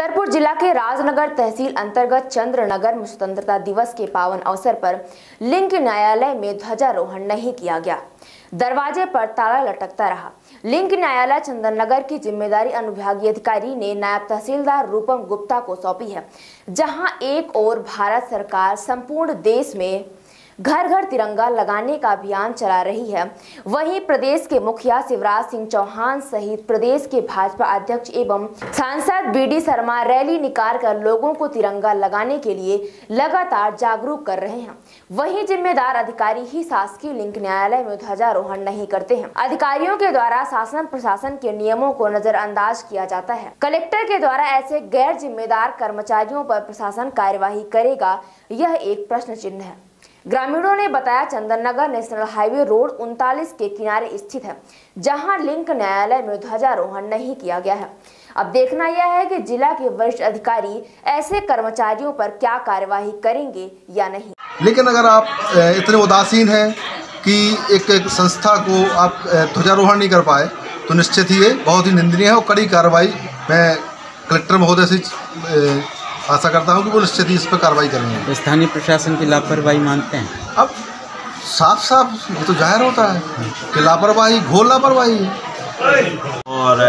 छतरपुर जिला के राजनगर तहसील अंतर्गत चंद्रनगर में स्वतंत्रता दिवस के पावन अवसर पर लिंग न्यायालय में ध्वजारोहण नहीं किया गया। दरवाजे पर ताला लटकता रहा। लिंग न्यायालय चंद्रनगर की जिम्मेदारी अनुविभागीय अधिकारी ने नायब तहसीलदार रूपम गुप्ता को सौंपी है, जहां एक ओर भारत सरकार संपूर्ण देश में घर घर तिरंगा लगाने का अभियान चला रही है, वहीं प्रदेश के मुखिया शिवराज सिंह चौहान सहित प्रदेश के भाजपा अध्यक्ष एवं सांसद बीडी शर्मा रैली निकालकर लोगों को तिरंगा लगाने के लिए लगातार जागरूक कर रहे हैं। वहीं जिम्मेदार अधिकारी ही शासकीय लिंग न्यायालय में ध्वजारोहण नहीं करते हैं। अधिकारियों के द्वारा शासन प्रशासन के नियमों को नजरअंदाज किया जाता है। कलेक्टर के द्वारा ऐसे गैर जिम्मेदार कर्मचारियों पर प्रशासन कार्यवाही करेगा, यह एक प्रश्न चिन्ह है। ग्रामीणों ने बताया, चंद्रनगर नेशनल हाईवे रोड 39 के किनारे स्थित है, जहां लिंग न्यायालय में ध्वजारोहण नहीं किया गया है। अब देखना यह है कि जिला के वरिष्ठ अधिकारी ऐसे कर्मचारियों पर क्या कार्यवाही करेंगे या नहीं। लेकिन अगर आप इतने उदासीन हैं कि एक संस्था को आप ध्वजारोहण नहीं कर पाए, तो निश्चित ही ये बहुत ही निंदनीय है और कड़ी कार्रवाई मैं कलेक्टर महोदय से आशा करता हूं कि वो निश्चित ही इस पर कार्रवाई करेंगे। स्थानीय प्रशासन की लापरवाही मानते हैं? अब साफ साफ ये तो जाहिर होता है कि लापरवाही, घोर लापरवाही है। और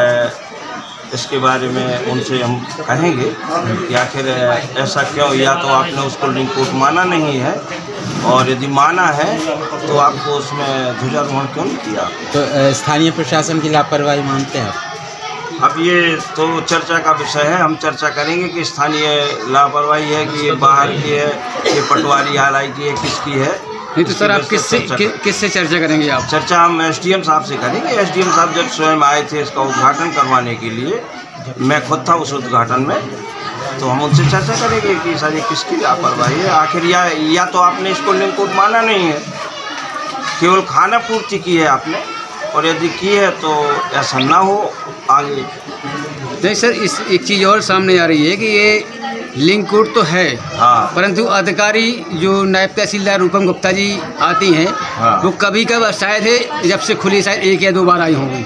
इसके बारे में उनसे हम कहेंगे कि आखिर ऐसा क्यों, या तो आपने उसको लिंग कोर्ट माना नहीं है, और यदि माना है तो आपको उसमें ध्वजारोहण क्यों नहीं किया? तो स्थानीय प्रशासन की लापरवाही मानते हैं? अब ये तो चर्चा का विषय है, हम चर्चा करेंगे कि स्थानीय लापरवाही है कि ये बाहर की है, ये पटवारी आलाई की है, किसकी है। नहीं तो सर, आप किससे चर्चा करेंगे? आप चर्चा हम एसडीएम साहब से करेंगे। एसडीएम साहब जब स्वयं आए थे इसका उद्घाटन करवाने के लिए, मैं खुद था उस उद्घाटन में, तो हम उनसे चर्चा करेंगे कि सर ये किसकी लापरवाही है। आखिर या तो आपने इसको लिंग कोर्ट माना नहीं है, केवल खाना पूर्ति की है आपने, और यदि की है तो ऐसा ना हो आगे। नहीं सर, इस एक चीज़ और सामने आ रही है कि ये लिंग कोर्ट तो है, हाँ, परंतु अधिकारी जो नायब तहसीलदार रूपम गुप्ता जी आती हैं, हाँ, वो कभी कभी शायद है जब से खुली शायद 1 या 2 बार आई होंगी।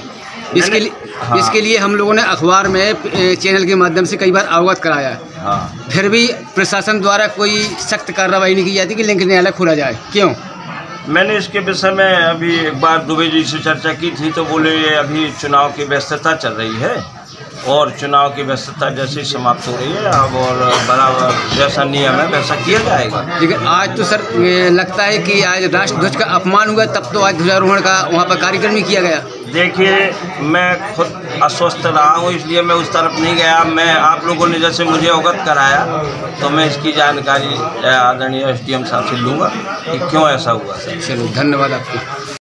इसके लिए हम लोगों ने अखबार में चैनल के माध्यम से कई बार अवगत कराया है, हाँ, फिर भी प्रशासन द्वारा कोई सख्त कार्रवाई नहीं की जाती कि लिंग न्यायालय खोला जाए। क्यों? मैंने इसके विषय में अभी एक बार दुबे जी से चर्चा की थी, तो बोले ये अभी चुनाव की व्यस्तता चल रही है और चुनाव की व्यस्तता जैसे समाप्त हो रही है अब, और बराबर जैसा नियम है वैसा किया जाएगा। लेकिन आज तो सर लगता है कि आज राष्ट्रध्वज का अपमान हुआ, तब तो आज ध्वजारोहण का वहाँ पर कार्यक्रम ही किया गया। देखिए, मैं खुद अस्वस्थ रहा हूँ, इसलिए मैं उस तरफ नहीं गया। मैं आप लोगों ने जैसे मुझे अवगत कराया, तो मैं इसकी जानकारी आदरणीय एसडीएम साहब से लूँगा कि क्यों ऐसा हुआ। चलो, धन्यवाद आपको।